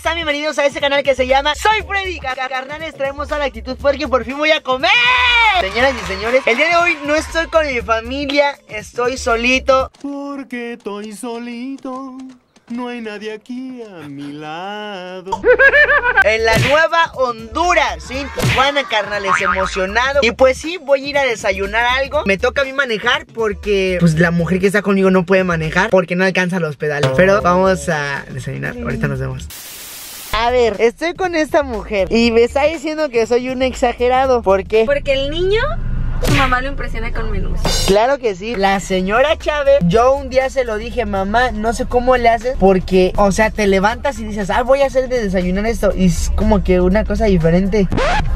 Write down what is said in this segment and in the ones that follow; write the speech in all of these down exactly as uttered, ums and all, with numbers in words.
están? Bienvenidos a este canal que se llama Soy Freddy. Carnales, traemos a la actitud porque por fin voy a comer. Señoras y señores, el día de hoy no estoy con mi familia, estoy solito. Porque estoy solito, no hay nadie aquí a mi lado. En la nueva Honduras, sí, en Tijuana, carnales, emocionado. Y pues sí, voy a ir a desayunar algo. Me toca a mí manejar porque pues la mujer que está conmigo no puede manejar porque no alcanza los pedales. Pero vamos a desayunar, ahorita nos vemos. A ver, estoy con esta mujer y me está diciendo que soy un exagerado. ¿Por qué? Porque el niño, su mamá lo impresiona con menús. Claro que sí. La señora Chávez, yo un día se lo dije, mamá, no sé cómo le haces. Porque, o sea, te levantas y dices, ah, voy a hacer de desayunar esto. Y es como que una cosa diferente.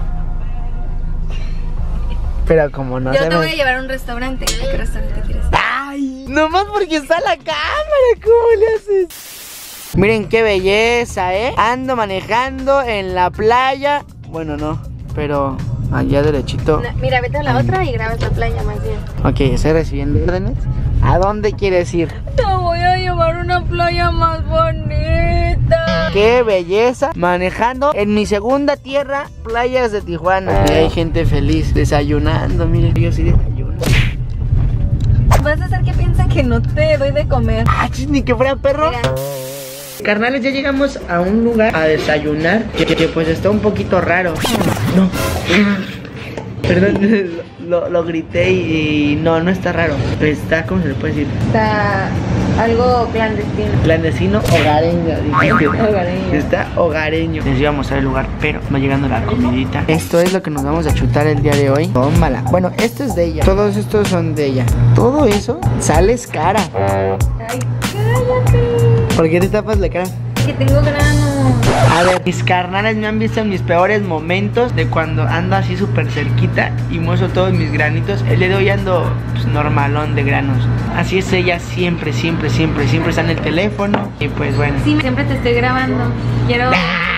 Pero como no Yo se te me... voy a llevar a un restaurante. ¿A qué restaurante quieres? Ay, nomás porque está la cámara, ¿cómo le haces? Miren qué belleza, ¿eh? Ando manejando en la playa. Bueno, no, pero allá derechito. No, mira, vete a la otra y grabas la playa más bien. Ok, estoy recibiendo órdenes. ¿A dónde quieres ir? Te voy a llevar a una playa más bonita. ¡Qué belleza! Manejando en mi segunda tierra, playas de Tijuana. Y hay gente feliz desayunando, miren, yo sí desayuno. Vas a hacer que piensen que no te doy de comer. ¡Ah, chis, ni que fuera perro! Mira. Carnales, ya llegamos a un lugar a desayunar que, que pues está un poquito raro. No. Perdón, lo, lo grité y, y no, no está raro. Está, ¿cómo se le puede decir? Está algo clandestino. Clandestino, hogareño. Dije. Hogareño. Está hogareño. Les íbamos a el lugar, pero va llegando la comidita. Esto es lo que nos vamos a chutar el día de hoy. Tómala. Bueno, esto es de ella. Todos estos son de ella. Todo eso sales cara. Ay, cállate. ¿Por qué te tapas la cara? Que tengo grano. A ver, mis carnales me han visto en mis peores momentos de cuando ando así súper cerquita y muestro todos mis granitos. El día de hoy ando pues, normalón de granos. Así es ella siempre, siempre, siempre, siempre está en el teléfono. Y pues bueno. Sí, siempre te estoy grabando. Quiero...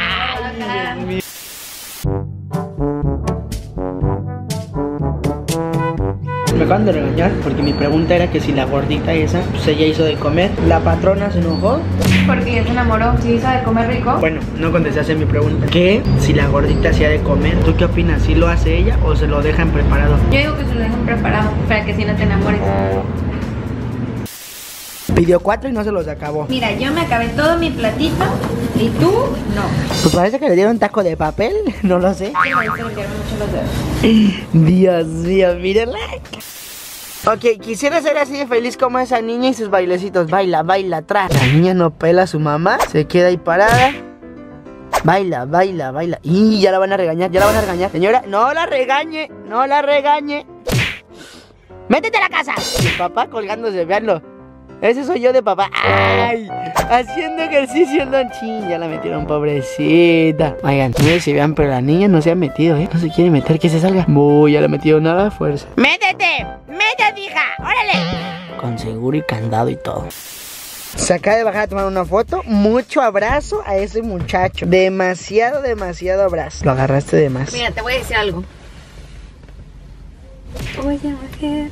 Me acaban de regañar porque mi pregunta era que si la gordita esa, pues ella hizo de comer. La patrona se enojó. Porque ya se enamoró. ¿Sí hizo de comer rico? Bueno, no contestaste mi pregunta. ¿Qué si la gordita hacía de comer? ¿Tú qué opinas? ¿Si lo hace ella o se lo dejan preparado? Yo digo que se lo dejan preparado para que si no te enamores. Pidió cuatro y no se los acabó. Mira, yo me acabé todo mi platito y tú no. Pues parece que le dieron taco de papel, no lo sé. Sí, me dicen que mucho los dedos. Dios mío, mírenla. Ok, quisiera ser así de feliz como esa niña y sus bailecitos. Baila, baila, atrás. La niña no pela a su mamá, se queda ahí parada. Baila, baila, baila. Y ya la van a regañar, ya la van a regañar. Señora, no la regañe, no la regañe. ¡Métete a la casa! Mi papá colgándose, veanlo. Ese soy yo de papá. ¡Ay! Haciendo ejercicio, no ching. Ya la metieron, pobrecita. Oigan, no sé si vean, pero la niña no se ha metido, ¿eh? No se quiere meter, que se salga. Uy, ya la metieron a la fuerza. ¡Métete! ¡Métete, hija! ¡Órale! Con seguro y candado y todo. Se acaba de bajar a tomar una foto. Mucho abrazo a ese muchacho. Demasiado, demasiado abrazo. Lo agarraste de más. Mira, te voy a decir algo. Voy a bajar.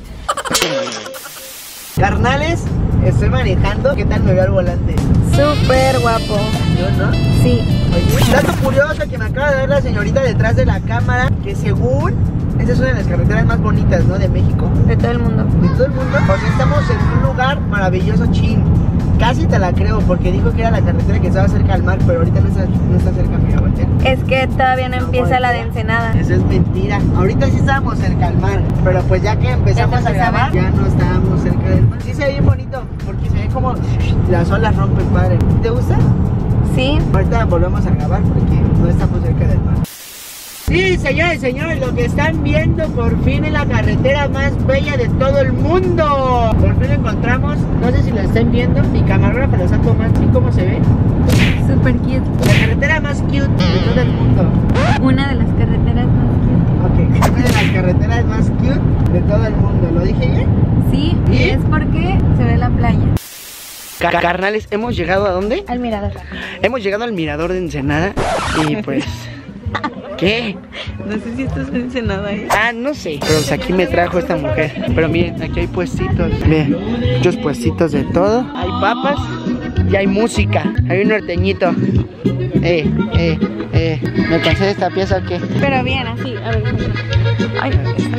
Carnales, estoy manejando. ¿Qué tal me veo al volante? Súper guapo. ¿Yo no? Sí. Oye, dato curioso que me acaba de dar la señorita detrás de la cámara, que según esa es una de las carreteras más bonitas, ¿no? De México. De todo el mundo. De todo el mundo. O sea, estamos en un lugar maravilloso, chin. Casi te la creo, porque dijo que era la carretera que estaba cerca al mar, pero ahorita no está, no está cerca, mira, voltea. Es que todavía no empieza la de Ensenada. Eso es mentira. Ahorita sí estábamos cerca al mar, pero pues ya que empezamos Ya a grabar, ya no estábamos cerca del mar. Sí se ve bien bonito, porque se ve como las olas rompen, padre. ¿Te gusta? Sí. Ahorita volvemos a grabar porque no estamos cerca del mar. Sí, señores y señores, lo que están viendo por fin es la carretera más bella de todo el mundo. Por fin lo encontramos, no sé si lo están viendo, mi camarógrafo lo está tomando, ¿sí cómo se ve? Súper cute. La carretera más cute de todo el mundo. Una de las carreteras más cute. Ok, una de las carreteras más cute de todo el mundo, ¿lo dije bien? Sí, ¿Y? y es porque se ve la playa. Car Carnales, ¿hemos llegado a dónde? Al mirador. Hemos llegado al mirador de Ensenada y pues... ¿Qué? No sé si esto es Ensenada, ¿eh? Ah, no sé. Pero pues aquí me trajo esta mujer. Pero miren, aquí hay puestitos. Miren, muchos puestitos de todo. Hay papas. y hay música. Hay un norteñito. Eh, eh, eh. ¿Me cansé de esta pieza o qué? Pero bien, así, a ver. Ay,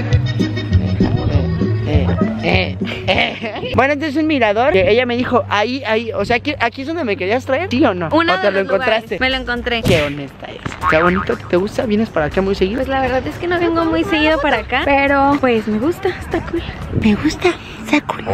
Eh, eh, eh. Bueno, entonces un mirador que ella me dijo, ahí, ahí, o sea, aquí, aquí es donde me querías traer, ¿sí o no? Uno ¿O te de lo los lugares. encontraste? Me lo encontré. Qué honesta es. Qué bonito, ¿te gusta? ¿Vienes para acá muy seguido? Pues la verdad es que no vengo muy seguido para acá, pero pues me gusta, está cool. Me gusta, está cool.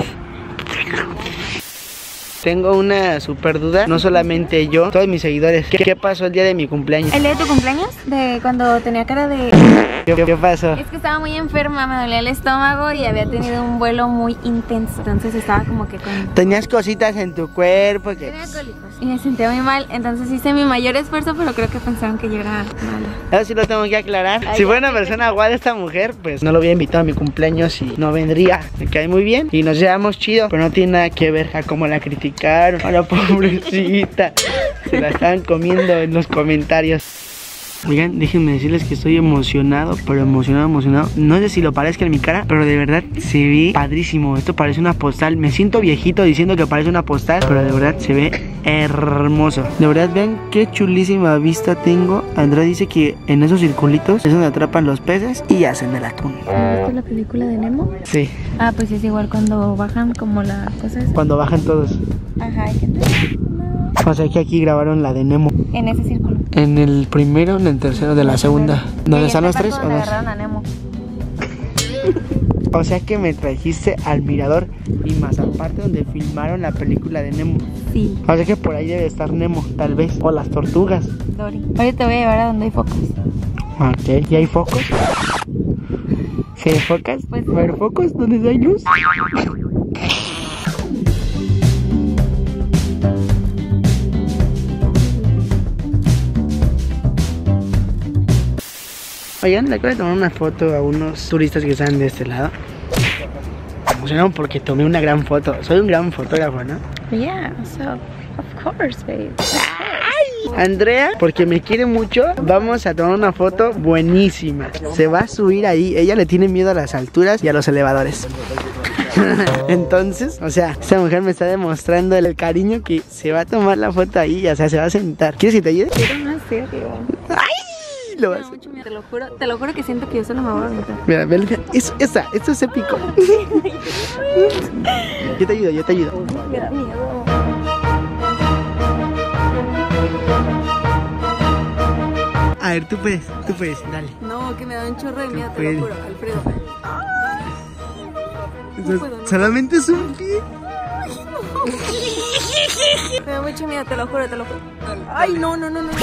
Tengo una super duda, no solamente yo, todos mis seguidores. ¿Qué, qué pasó el día de mi cumpleaños? ¿El día de tu cumpleaños? De cuando tenía cara de... ¿Qué, qué pasó? Es que estaba muy enferma, me dolía el estómago y había tenido un vuelo muy intenso. Entonces estaba como que con... Tenías cositas en tu cuerpo que... Tenía cólicos y me sentía muy mal, entonces hice mi mayor esfuerzo, pero creo que pensaron que yo era mala. Ahora sí lo tengo que aclarar. Ay, si fuera ya, una persona guada esta mujer, pues no lo hubiera invitado a mi cumpleaños y no vendría. Me cae muy bien y nos llevamos chido, pero no tiene nada que ver a cómo la criticaron. A la pobrecita. Se la estaban comiendo en los comentarios. Oigan, déjenme decirles que estoy emocionado, pero emocionado, emocionado. No sé si lo parezca en mi cara, pero de verdad se ve padrísimo. Esto parece una postal. Me siento viejito diciendo que parece una postal, pero de verdad se ve hermoso. De verdad, vean qué chulísima vista tengo. Andrea dice que en esos circulitos es donde atrapan los peces y hacen el atún. ¿No viste la película de Nemo? Sí, Ah, pues es igual cuando bajan como la cosa esa. cuando bajan todos. Ajá, hay que entrar. O sea que aquí grabaron la de Nemo. En ese círculo. En el primero, en el tercero de la segunda. ¿Dónde Y están en los el tres? barco ¿O donde dos? agarraron a Nemo. O sea que me trajiste al mirador y más aparte donde filmaron la película de Nemo. Sí, O sea que por ahí debe estar Nemo, tal vez. O las tortugas. Dory. Ahorita te voy a llevar a donde hay focos. Ok, ¿y hay focos? ¿Sí hay focas? Pues- ¿Va a haber focos donde hay luz? Oigan, le acabo de tomar una foto a unos turistas que están de este lado. Me emocionaron porque tomé una gran foto. Soy un gran fotógrafo, ¿no? Yeah, so, of course, babe. Andrea, porque me quiere mucho, vamos a tomar una foto buenísima. Se va a subir ahí. Ella le tiene miedo a las alturas y a los elevadores. Entonces, o sea, esta mujer me está demostrando el cariño que se va a tomar la foto ahí. O sea, se va a sentar. ¿Quieres que te ayude? Quiero más serio. ¡Ay! Lo Me vas da a... mucho miedo, te lo juro, te lo juro que siento que yo solo me voy a aventar. Mira, mira, mira. Eso, esa, esto es épico. Yo te ayudo, yo te ayudo. Me da miedo. A ver, tú puedes, tú puedes, dale. No, que me da un chorro de miedo, te puedes. lo juro, Alfredo. Eso puedo, no. solamente es un pie. Me da mucho miedo, te lo juro, te lo juro. Ay, no, no, no, no.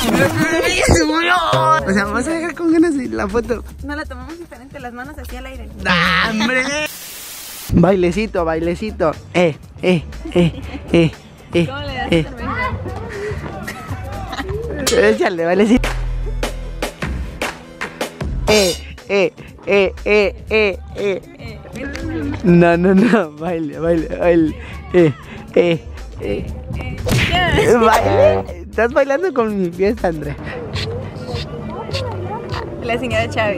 O sea, vamos a dejar con ganas de la foto. No la tomamos diferente, las manos así al aire. ¡Ah, hombre! Bailecito, bailecito. Eh, eh, eh, eh, eh. ¿Cómo le das eh. cerveza? Échale, bailecito. Eh, eh, eh, eh, eh, eh. Eh, vete. No, no, no, baile, baile, baile. Eh, eh, eh. Ya. Baile. Estás bailando con mi fiesta, Andrea. La señora Chávez.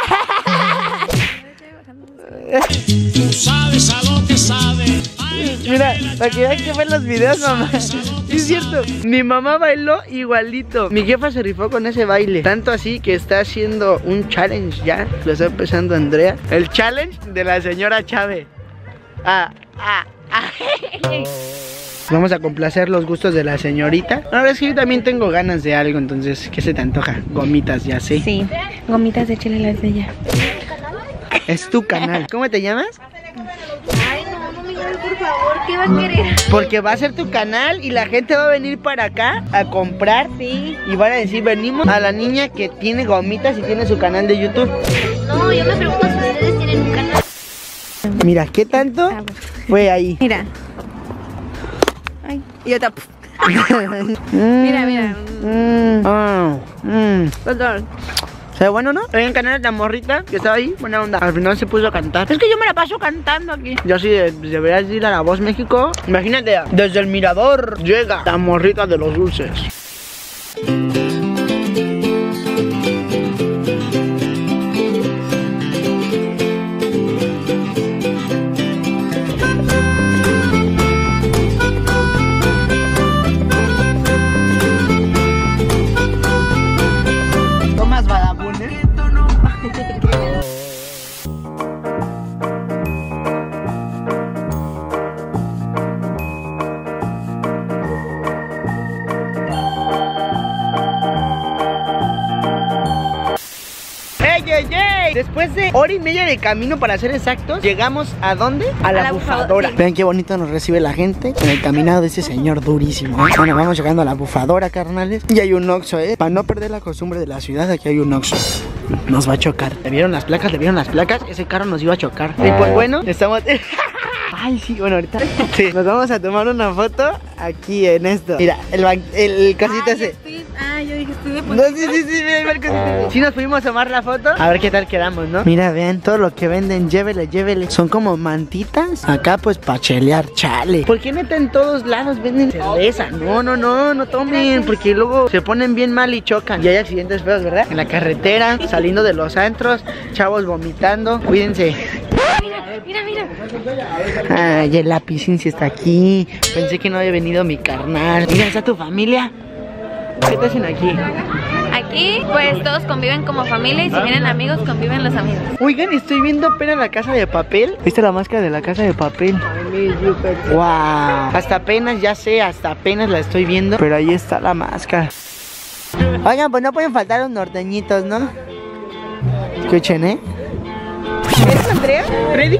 Tú sabes a lo que sabe. Mira, para que vean que ven los videos, mamá. Sí, es cierto. Mi mamá bailó igualito. Mi jefa se rifó con ese baile. Tanto así que está haciendo un challenge ya. Lo está empezando Andrea. El challenge de la señora Chávez. Ah, ah, ah. Vamos a complacer los gustos de la señorita. La verdad es que yo también tengo ganas de algo. Entonces, ¿qué se te antoja? Gomitas, ya sé. Sí, gomitas de chile las de ella. Es tu canal. ¿Cómo te llamas? Ay, no, no me llames, por favor, ¿qué va a querer? Porque va a ser tu canal y la gente va a venir para acá a comprar. Sí. Y van a decir, venimos a la niña que tiene gomitas y tiene su canal de YouTube. No, yo me pregunto si ustedes tienen un canal. Mira, ¿qué tanto fue ahí? Mira. Ay, y yo tapo. Mira, mira. Mm, ah, mm. Control. O sea, bueno, ¿no? Hay un canal de la morrita que estaba ahí, buena onda. Al final se puso a cantar. Es que yo me la paso cantando aquí. Yo sí, de- deberías ir a La Voz México. Imagínate, desde el mirador llega la morrita de los dulces. Después de hora y media de camino, para ser exactos, llegamos ¿a dónde? A la, A la bufadora. bufadora, sí. Vean qué bonito nos recibe la gente con el caminado de ese señor durísimo, ¿eh? Bueno, vamos llegando a la bufadora, carnales. Y hay un Oxxo, ¿eh? Para no perder la costumbre de la ciudad, aquí hay un Oxxo. Nos va a chocar. ¿Le vieron las placas? ¿Le vieron las placas? Ese carro nos iba a chocar. Y pues bueno, estamos... Ay, sí, bueno, ahorita sí, nos vamos a tomar una foto aquí en esto. Mira, el, ban... el cosito Ay, ese. estoy... Ah, yo dije, estoy de No, sí, sí, sí, mira, mira el cosito. Sí nos pudimos tomar la foto. A ver qué tal quedamos, ¿no? Mira, vean todo lo que venden, llévele, llévele. Son como mantitas. Acá pues pa' chelear, chale. ¿Por qué neta en todos lados venden cerveza? No, no, no, no tomen, porque luego se ponen bien mal y chocan. Y hay accidentes feos, ¿verdad? En la carretera, saliendo de los antros, chavos vomitando. Cuídense. Mira, mira, mira. Ay, el lapicín sí está aquí. Pensé que no había venido mi carnal. Mira, ¿está tu familia? ¿Qué te hacen aquí? Aquí, pues todos conviven como familia y si vienen amigos, conviven los amigos. Oigan, estoy viendo apenas La Casa de Papel. ¿Viste la máscara de La Casa de Papel? Wow. Hasta apenas, ya sé, hasta apenas la estoy viendo. Pero ahí está la máscara. Oigan, pues no pueden faltar los norteñitos, ¿no? Escuchen, ¿eh? ¿Eres Andrea? ¿Ready?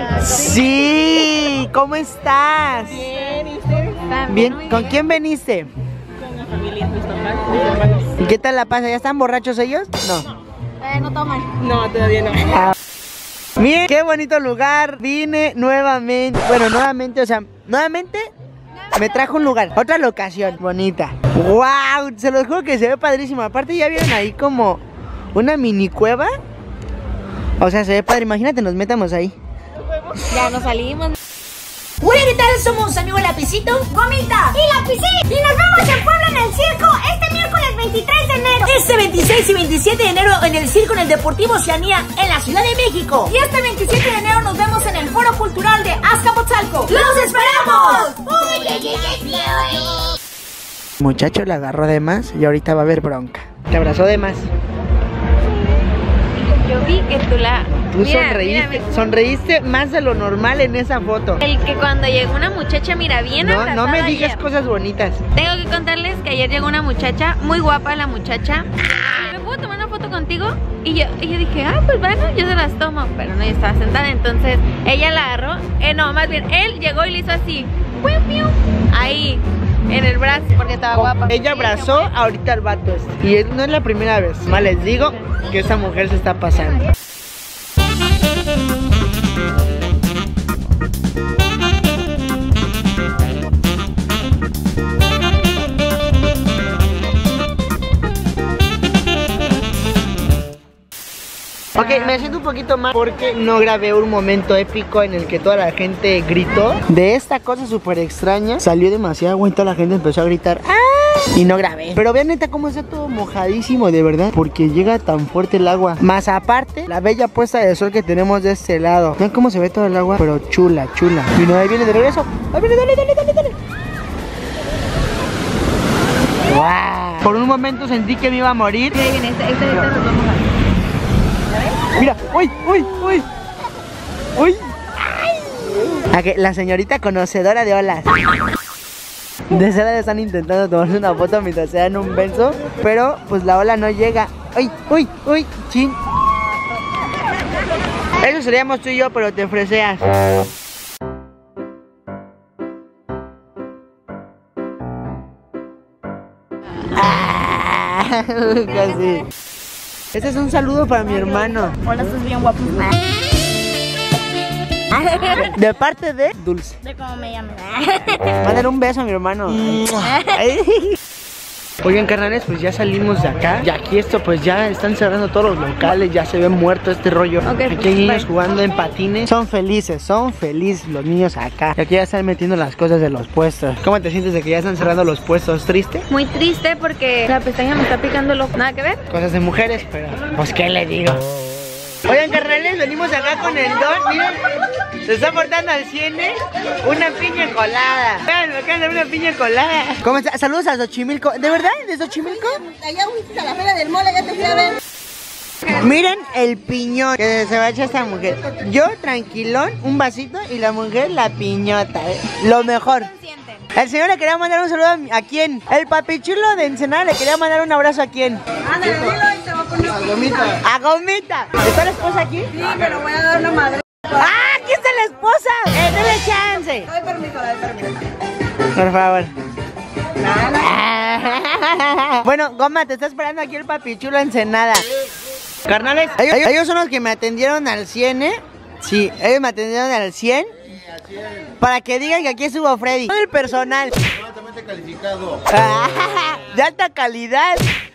Sí, ¿cómo estás? Bien, ¿y ustedes? Bien, ¿con quién veniste? Con mi familia, mis papás, mis hermanos. ¿Y qué tal la pasa? ¿Ya están borrachos ellos? No. Eh, no toman. No, todavía no. Ah. Miren, qué bonito lugar. Vine nuevamente. Bueno, nuevamente, o sea, nuevamente me trajo un lugar. Otra locación bonita. Wow, se los juro que se ve padrísimo. Aparte ya vieron ahí como una mini cueva. O sea, se ve padre. Imagínate, nos metamos ahí. Ya nos salimos. Hola, ¿qué tal? Somos amigos Lapicito, Gomita y Lapicín. Y nos vemos en Puebla en el circo este miércoles veintitrés de enero. Este veintiséis y veintisiete de enero en el circo en el Deportivo Oceanía en la Ciudad de México. Y este veintisiete de enero nos vemos en el Foro Cultural de Azcapotzalco. ¡Los esperamos! ¡Uy, uy, uy, uy! Muchacho la agarró de más y ahorita va a haber bronca. Te abrazó de más. Yo vi que tú la... Tú Mira, sonreíste, mira, mira. sonreíste más de lo normal en esa foto. El que cuando llegó una muchacha, mira, bien No, abrazada no me digas ayer. cosas bonitas. Tengo que contarles que ayer llegó una muchacha, muy guapa la muchacha. ¿Me puedo tomar una foto contigo? Y yo, y yo dije, ah, pues bueno, yo se las tomo. Pero no, yo estaba sentada, entonces ella la agarró. Eh, no, más bien, él llegó y le hizo así. ¡Piu, piu! Ahí, en el brazo, porque estaba guapa. Ella abrazó ahorita al vato este. Y es- no es la primera vez. Más les digo que esa mujer se está pasando. Ok, me siento un poquito mal porque no grabé un momento épico en el que toda la gente gritó. De esta cosa súper extraña salió demasiado agua y toda la gente empezó a gritar ¡ah! Y no grabé. Pero vean neta cómo está todo mojadísimo, de verdad, porque llega tan fuerte el agua. Más aparte, la bella puesta de sol que tenemos de este lado. Vean cómo se ve todo el agua, pero chula, chula. Y no, ahí viene de regreso. Ahí viene, dale, dale, dale, dale. ¡Wow! Por un momento sentí que me iba a morir. Mira, bien, este, este, este nos vamos a... Mira, uy, uy, uy. Uy. A que la señorita conocedora de olas. De esa edad están intentando tomarse una foto mientras se dan un beso, pero pues la ola no llega. Uy, uy, uy, chin. Eso seríamos tú y yo, pero te freseas. Ah, casi. Este es un saludo para mi hermano. Hola, estás bien guapo. De parte de Dulce. De cómo me llaman. Mándale un beso a mi hermano. Oigan, carnales, pues ya salimos de acá. Y aquí esto, pues ya están cerrando todos los locales. Ya se ve muerto este rollo. Ok, Aquí hay niños jugando en patines. Son felices, son felices los niños acá. Y aquí ya están metiendo las cosas de los puestos. ¿Cómo te sientes de que ya están cerrando los puestos? ¿Triste? Muy triste porque la pestaña me está picando el ojo. Nada que ver. Cosas de mujeres, pero pues qué le digo. Oigan, carnales, venimos acá con el Don. Miren, se está portando al cien, ¿eh? Una piña colada. Vean, me acaban de dar una piña colada. ¿Cómo está? Saludos a Xochimilco. ¿De verdad? ¿De Xochimilco? Allá fuiste a la feria del mole, ya te fui a ver. Miren el piñón que se va a echar esta mujer. Yo, tranquilón, un vasito y la mujer la piñota, ¿eh? Lo mejor. El señor le quería mandar un saludo a, a quién. El papichulo de Ensenada le quería mandar un abrazo a quién. Ándale, dilo y te va a poner A Gomita. A Gomita. ¿Está la esposa aquí? Sí, pero voy a dar una madre. ¡Ah! ¡Aquí está la esposa! ¡Eh, dale chance! Doy permiso, doy permiso. Por favor. Bueno, Goma, te está esperando aquí el papichulo Ensenada. Carnales, ellos, ellos son los que me atendieron al cien, ¿eh? Sí, ellos me atendieron al cien. Para que digan que aquí estuvo Freddy. Todo el personal. Altamente calificado. De alta calidad.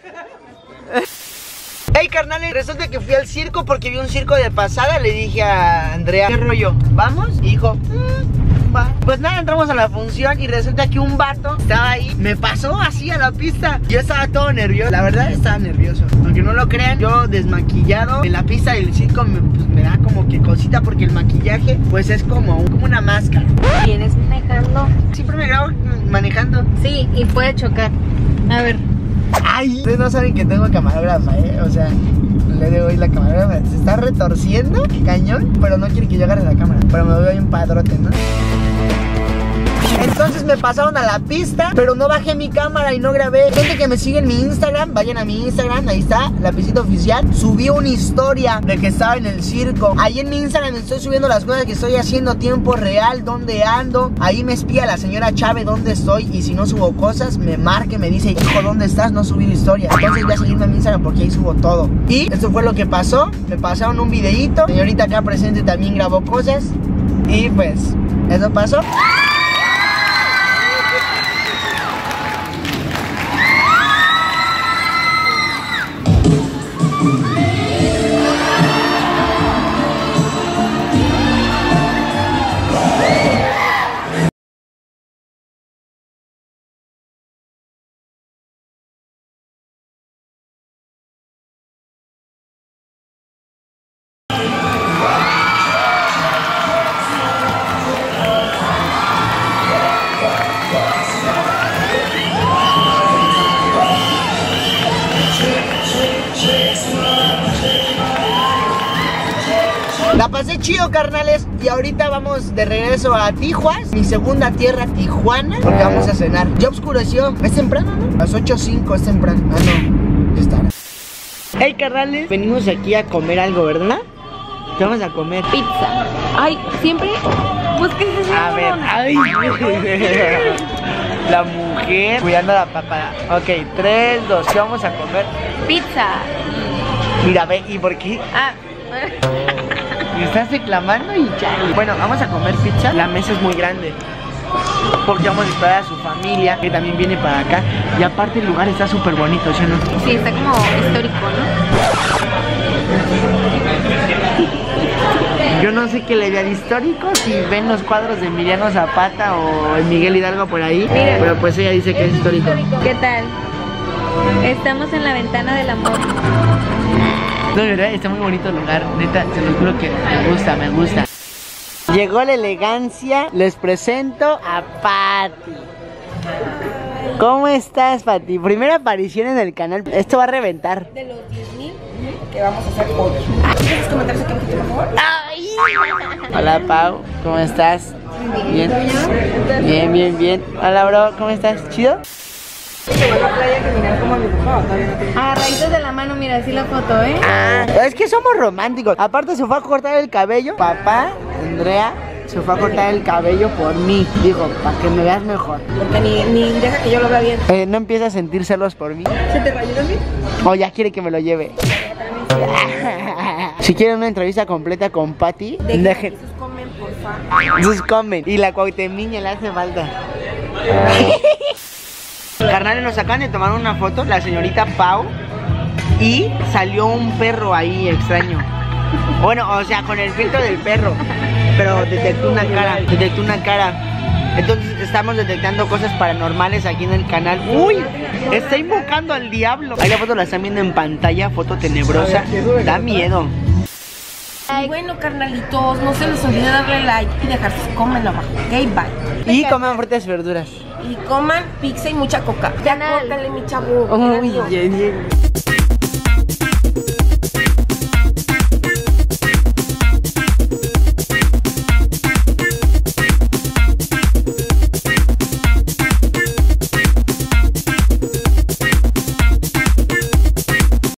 Hey, carnales, resulta que fui al circo porque vi un circo de pasada. Le dije a Andrea, ¿qué rollo? ¿Vamos? Y dijo, mmm, va. Pues nada, entramos a la función y resulta que un vato estaba ahí. Me pasó así a la pista. Yo estaba todo nervioso. La verdad estaba nervioso. Aunque no lo crean, yo desmaquillado en la pista del circo me, pues, me da como que cosita porque el maquillaje pues es como, como una máscara. ¿Vienes manejando? Siempre me grabo manejando. Sí, y puede chocar. A ver. Ay, ustedes no saben que tengo camarógrafa, eh. O sea, le digo hoy la camarógrafa se está retorciendo, cañón, pero no quiere que yo agarre la cámara. Pero me veo ahí un padrote, ¿no? Entonces me pasaron a la pista, pero no bajé mi cámara y no grabé. Gente que me sigue en mi Instagram, vayan a mi Instagram, ahí está, Lapicito Oficial. Subí una historia de que estaba en el circo. Ahí en mi Instagram estoy subiendo las cosas que estoy haciendo, tiempo real, dónde ando. Ahí me espía la señora Chávez dónde estoy. Y si no subo cosas, me marca y me dice, hijo, ¿dónde estás? No subí historia. Entonces voy a seguirme a mi Instagram porque ahí subo todo. Y esto fue lo que pasó. Me pasaron un videíto. Señorita acá presente también grabó cosas. Y pues, eso pasó. La pasé chido, carnales. Y ahorita vamos de regreso a Tijuas, mi segunda tierra, Tijuana, porque vamos a cenar. Ya oscureció. Es temprano, ¿no? Las ocho cinco es temprano. Ah, no, ya está. Hey, carnales, venimos aquí a comer algo, ¿verdad? ¿Qué vamos a comer? Pizza. Ay, siempre busques esa A ver, ay. La mujer cuidando a la papada. Ok, tres, dos, ¿qué vamos a comer? Pizza. Mira, ve, ¿y por qué? Ah. Me estás reclamando y ya. Bueno, vamos a comer pizza. La mesa es muy grande porque vamos a esperar a su familia que también viene para acá. Y aparte el lugar está súper bonito, ¿sí o no? Sí, está como histórico, ¿no? Yo no sé qué le vea de histórico, si ven los cuadros de Emiliano Zapata o de Miguel Hidalgo por ahí. Mira, pero pues ella dice que es histórico. ¿Qué tal? Estamos en la ventana del amor. No, de verdad, está muy bonito el lugar. Neta, se los juro que me gusta, me gusta. Llegó la elegancia. Les presento a Pati. ¿Cómo estás, Pati? Primera aparición en el canal. Esto va a reventar. De los diez mil que vamos a hacer hoy. ¿Quieres comentarios aquí un por favor? ¡Ay! Hola, Pau. ¿Cómo estás? Bien. Bien, bien, bien. Hola, bro. ¿Cómo estás? ¿Chido? Llegó a la playa a caminar como mi papá. Todavía no te... A raíces de la mano, mira, así la foto, ¿eh? Ah, es que somos románticos. Aparte se fue a cortar el cabello. Papá, Andrea, se fue a cortar el cabello por mí. Dijo, para que me veas mejor. Porque ni, ni deja que yo lo vea bien. Eh, ¿No empieza a sentir celos por mí? ¿Se te rayó también? O ya quiere que me lo lleve. Si quieren una entrevista completa con Pati, dejen sus comen, por favor. sus comen. Y la Cuauhtemiña le hace falta. Carnales, nos acaban de tomar una foto, la señorita Pau, y salió un perro ahí extraño. Bueno, o sea, con el filtro del perro, pero detectó una cara, detectó una cara. Entonces estamos detectando cosas paranormales aquí en el canal. ¡Uy! Está invocando al diablo. Ahí la foto la están viendo en pantalla, foto tenebrosa. Da miedo. Y bueno, carnalitos, no se les olvide darle like y dejar sus comen abajo. Ok, bye. Y coman frutas y verduras. Y coman pizza y mucha coca. Ya córtale, mi chavo. Uy, bien, bien.